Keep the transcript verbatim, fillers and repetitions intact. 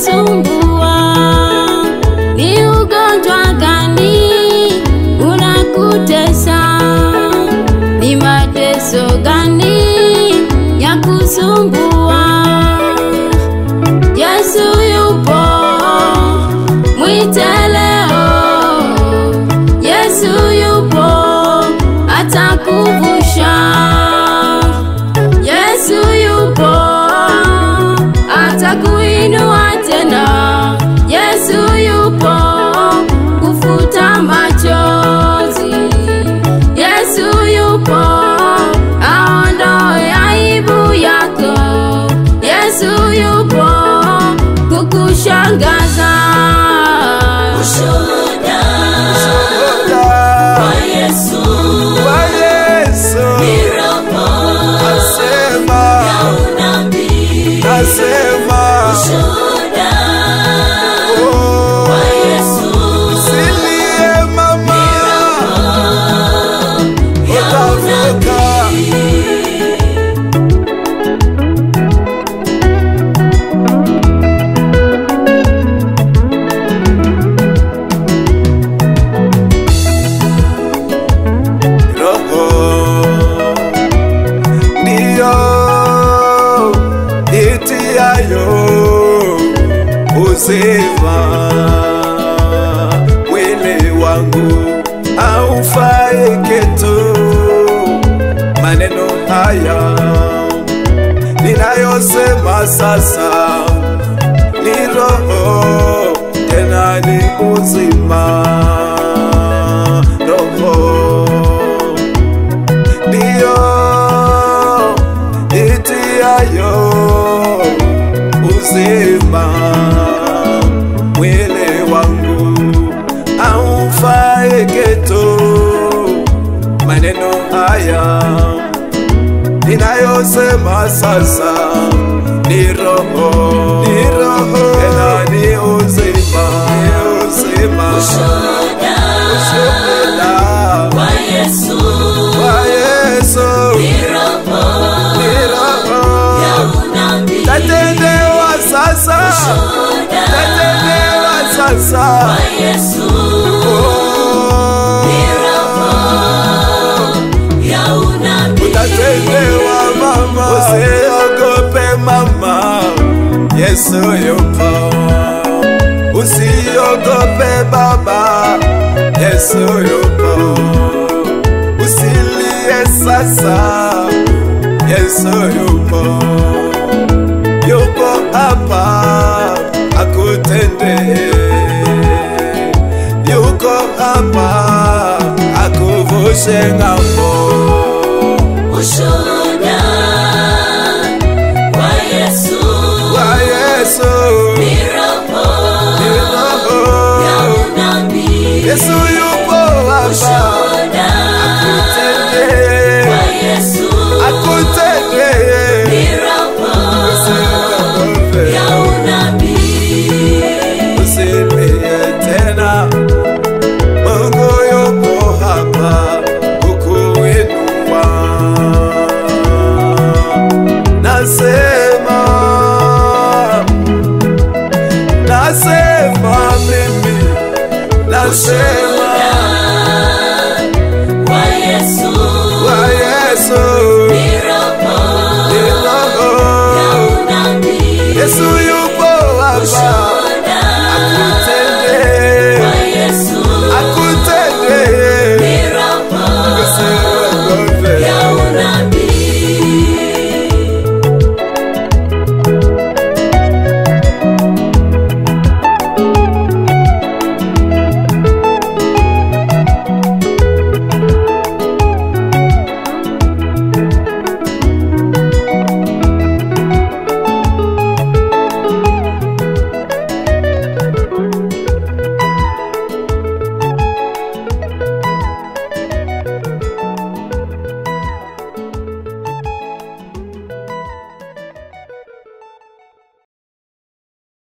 kusumbua? Ni ugonjwa gani unakutesa? Ni mateso gani ya kusumbua? Yesu yupo, mwite leo. Yesu yupo, atakuvusha. Yesu yupo, atakuinua tena. Yesu yupo, kufuta machozi. Yesu yupo, aondoe aibu yako. Yesu yupo, kukushangaza. Ushuhuda wa Yesu, wa Yesu, miropo nasema, ya unabii, nasema, ushuhuda wa Yesu, usilie mama, utavuka. Uzima mwili wangu haufai kitu. Maneno haya ninayosema sasa ni roho, tena ni uzima. Roho ndiyo itiayo uzima. Mwili wangu haufai kitu. Maneno haya ninayosema sasa ni roho, ni roho, tena ni uzima, ni uzima. ushuhuda wa Yesu, wa Yesu, miropo roho ya unabii, tatendewa sasa, tatendewa sasa wa Yesu, miropo ya unabii, utatendewa mama. Usiogope mama, Yesu yupo. Usiogope baba, Yesu yupo. Usilie sasa, Yesu yupo. Yupo hapa akutende, yuko hapa akuvushe ng'ambo. ushuhuda wa Yesu, wa Yesu, miropo ya unabii, Yesu yupo hapa ushuhuda akutende, wa Yesu, akutende. miropo ya unabii, Usilie tena, Mungu yupo hapa kukuinua. Nasema, nasema mimi, nasema wa Yesu, wa Yesu, miropo ni roho. ya unabii, Yesu